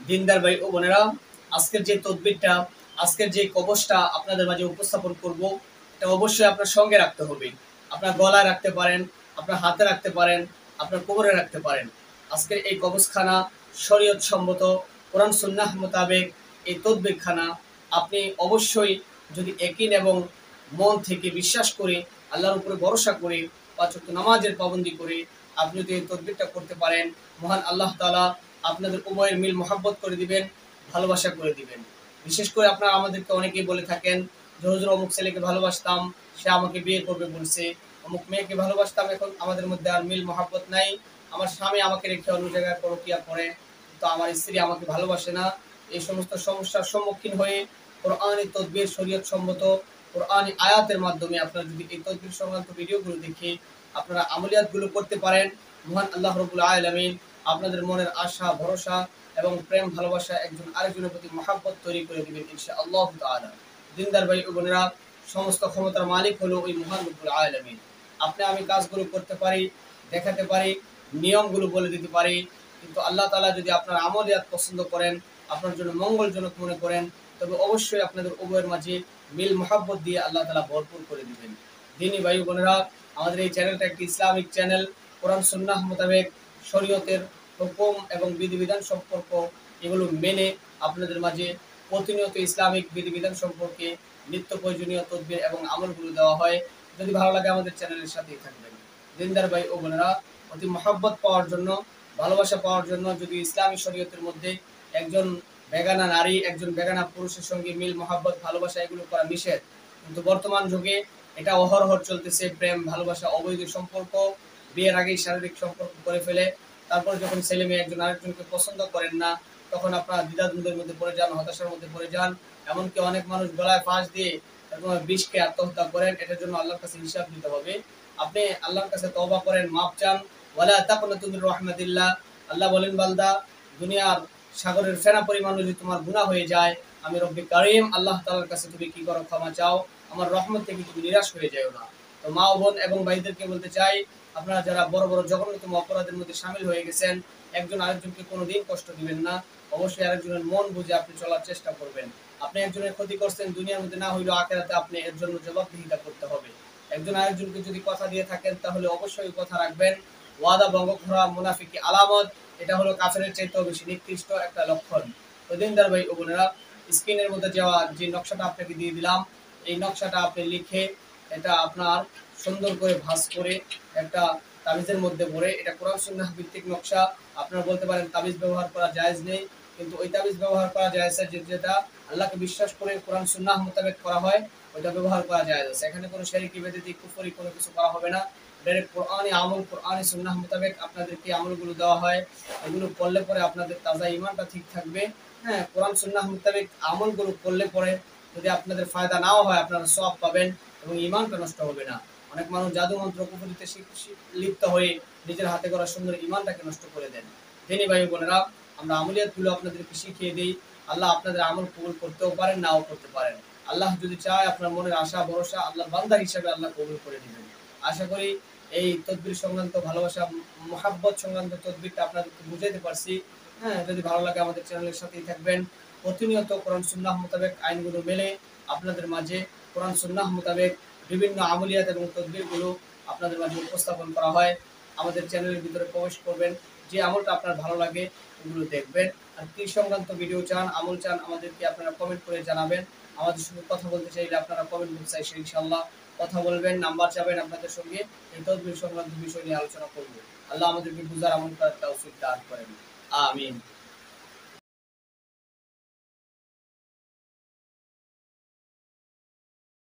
দিনদার ভাই ও বোনেরা, আজকের যে তদবিরটা, আজকের যে কবচটা আপনাদের মাঝে উপস্থাপন করব, এটা অবশ্যই আপনার সঙ্গে রাখতে হবে। আপনার গলায় রাখতে পারেন, আপনার হাতে রাখতে পারেন, আপনার কোমরে রাখতে পারেন। আজকের এই কবচখানা শরীয়ত সম্মত, কোরআন সুন্নাহ মোতাবেক এই তদবিরখানা আপনি অবশ্যই যদি একিন এবং মন থেকে বিশ্বাস করে, আল্লাহর উপরে ভরসা করে, ৫ ওয়াক্ত নামাজের পাবন্দি করে আপনি যদি এই তদবিরটা করতে পারেন, মহান আল্লাহ তাআলা আপনাদের উভয়ের মিল মহাব্বত করে দিবেন, ভালোবাসা করে দিবেন। বিশেষ করে আপনারা আমাদেরকে অনেকেই বলে থাকেন যে হুজুর অমুক ছেলেকে ভালোবাসতাম, সে আমাকে বিয়ে করবে বলছে, অমুক মেয়েকে ভালোবাসতাম, এখন আমাদের মধ্যে আর মিল মহাব্বত নাই, আমার স্বামী আমাকে রেখে অন্য জায়গায় পরকিয়া করে, তো আমার স্ত্রী আমাকে ভালোবাসে না। এই সমস্ত সমস্যার সম্মুখীন হয়ে কোরআনী তদবির শরীয়ত সম্মত কোরআনী আয়াতের মাধ্যমে আপনারা যদি এই তদবির সংক্রান্ত ভিডিওগুলো দেখে আপনারা আমলিয়াতগুলো করতে পারেন, মহান আল্লাহ রাব্বুল আলামিন আপনাদের মনের আশা ভরসা এবং প্রেম ভালোবাসা একজন আরেকজনের প্রতি মহাব্বত তৈরি করে দিবেন ইনশাআল্লাহ তাআলা। দিনদার ভাই ও বোনেরা, সমস্ত ক্ষমতার মালিক হলো ওই মহান রব্বুল আলামিন। আপনি আমি কাজগুলো করতে পারি, দেখাতে পারি, নিয়মগুলো বলে দিতে পারি, কিন্তু আল্লাহ তাআলা যদি আপনার আমলিয়াত পছন্দ করেন, আপনার জন্য মঙ্গলজনক মনে করেন, তবে অবশ্যই আপনাদের উভয়ের মাঝে মিল মহাব্বত দিয়ে আল্লাহ তাআলা ভরপুর করে দিবেন। দিনী ভাই বোনেরা, আমাদের এই চ্যানেলটা একটি ইসলামিক চ্যানেল। কোরআন সুন্নাহ মোতাবেক শরীয়তের হুকুম এবং বিধিবিধান সম্পর্ক এগুলো মেনে আপনাদের মাঝে প্রতিনিয়ত ইসলামিক বিধিবিধান সম্পর্কে নিত্য প্রয়োজনীয় তদবির এবং আমলগুলো দেওয়া হয়। যদি ভালো লাগে আমাদের চ্যানেলের সাথেই থাকবেন। দিনদার ভাই ও বোনেরা, অতি মহাব্বত পাওয়ার জন্য, ভালোবাসা পাওয়ার জন্য যদি ইসলামী শরীয়তের মধ্যে একজন বেগানা নারী একজন বেগানা পুরুষের সঙ্গে মিল মহাব্বত ভালোবাসা এগুলো করা নিষেধ, কিন্তু বর্তমান যুগে এটা অহরহ চলতেছে। প্রেম ভালোবাসা অবৈধ সম্পর্ক, বিয়ের আগেই শারীরিক সম্পর্ক করে ফেলে, তারপর যখন ছেলে মেয়ে একজন আরেকজনকে পছন্দ করেন না, তখন আপনারা দ্বিধাদ্বন্দ্বের মধ্যে পড়ে যান, হতাশার মধ্যে পড়ে যান। এমনকি অনেক মানুষ গলায় ফাঁস দিয়ে বিষকে আত্মহত্যা করেন। এটার জন্য আল্লাহর কাছে হিসাব দিতে হবে। আপনি আল্লাহর কাছে তওবা করেন, মাপ চান। ওয়ালা তাকুনাতু মির রাহমাতিল্লাহ। আল্লাহ বলেন, বান্দা, দুনিয়ার সাগরের ফেনা পরিমাণ যদি তোমার গুনাহ হয়ে যায়, আমি রব্বি কারীম আল্লাহ তাআলার কাছে তুমি কি করো, ক্ষমা চাও, আমার রহমত থেকে তুমি নিরাশ হয়ে যাও না। তো মা ও বোন এবং ভাইদেরকে বলতে চাই, আপনারা যারা বড় বড় জঘন্যতম অপরাধের মধ্যে শামিল হয়ে গেছেন, একজন আরেকজনকে কোনোদিন কষ্ট দিবেন না। অবশ্যই আরেকজনের মন বুঝে আপনি চলার চেষ্টা করবেন। আপনি একজনের ক্ষতি করছেন, দুনিয়ার মধ্যে না হইলেও আখিরাতে আপনি এর জন্য জবাবদিহিতা করতে হবে। একজন আরেকজনকে যদি কথা দিয়ে থাকেন, তাহলে অবশ্যই কথা রাখবেন। ওয়াদা ভঙ্গ করা মুনাফিকি আলামত, এটা হলো কাফেরের চাইতেও বেশি নিকৃষ্ট একটা লক্ষণ। তো দিনদার ভাই ও বোনেরা, স্ক্রিনের মধ্যে যাওয়া যে নকশাটা আপনাকে দিয়ে দিলাম, এই নকশাটা আপনি লিখে এটা আপনার সুন্দর করে ভাঁজ করে একটা তাবিজের মধ্যে ভরে, এটা কোরআন সুন্নাহ ভিত্তিক নকশা। আপনারা বলতে পারেন তাবিজ ব্যবহার করা জায়েজ নেই, কিন্তু ওই তাবিজ ব্যবহার করা জায়েজ আছে যেটা আল্লাহকে বিশ্বাস করে কোরআন সুন্নাহ মোতাবেক করা হয়, ওইটা ব্যবহার করা জায়েজ আছে। এখানে কোনো শিরকি বেদাতি কুফরি কোনো কিছু করা হবে না। ডাইরেক্ট কোরআনি আমল, কোরআনি সুন্নাহ মোতাবেক আপনাদেরকে আমলগুলো দেওয়া হয়। এগুলো করলে পরে আপনাদের তাজা ইমানটা ঠিক থাকবে। হ্যাঁ, কোরআন সুন্নাহ মোতাবেক আমলগুলো করলে পরে যদি আপনাদের ফায়দা নাও হয়, আপনারা সওয়াব পাবেন এবং ইমানটা নষ্ট হবে না। অনেক মানুষ জাদু মন্ত্র কুফরিতে লিপ্ত হয়ে নিজের হাতে করা সুন্দর ইমানটাকে নষ্ট করে দেন। দিনী ভাই বোনেরা, আমরা আমলিয়াতগুলো আপনাদেরকে শিখিয়ে দিই। আল্লাহ আপনাদের আমল কবুল করতেও পারেন, নাও করতে পারেন। আল্লাহ যদি চায়, আপনার মনের আশা ভরসা আল্লাহ বান্দা হিসাবে আল্লাহ কবুল করে দিবেন। আশা করি এই তদবির সংক্রান্ত ভালোবাসা মহাব্বত সংক্রান্ত তদবিরটা আপনাদেরকে বুঝাইতে পারছি। হ্যাঁ, যদি ভালো লাগে আমাদের চ্যানেলের সাথেই থাকবেন। প্রতিনিয়ত কোরআন সুন্নাহ মোতাবেক আইনগুলো মেনে আপনাদের মাঝে কোরআন সুন্নাহ মোতাবেক বিভিন্ন আমলিয়াত এবং তদবিরগুলো আপনাদের মাঝে উপস্থাপন করা হয়। আমাদের চ্যানেলের ভিতরে প্রবেশ করবেন, যে আমলটা আপনার ভালো লাগে ওগুলো দেখবেন। আর কি সংক্রান্ত ভিডিও চান, আমল চান, আমাদেরকে আপনারা কমেন্ট করে জানাবেন। আমাদের সঙ্গে কথা বলতে চাইলে আপনারা কমেন্ট বক্সে এসে ইনশাআল্লাহ কথা বলবেন, নাম্বার চাবেন আপনাদের সঙ্গে, এই তদবির সংক্রান্ত বিষয় নিয়ে আলোচনা করব। আল্লাহ আমাদেরকে বুঝার আমল করার তৌফিক দান করেন। আমিন।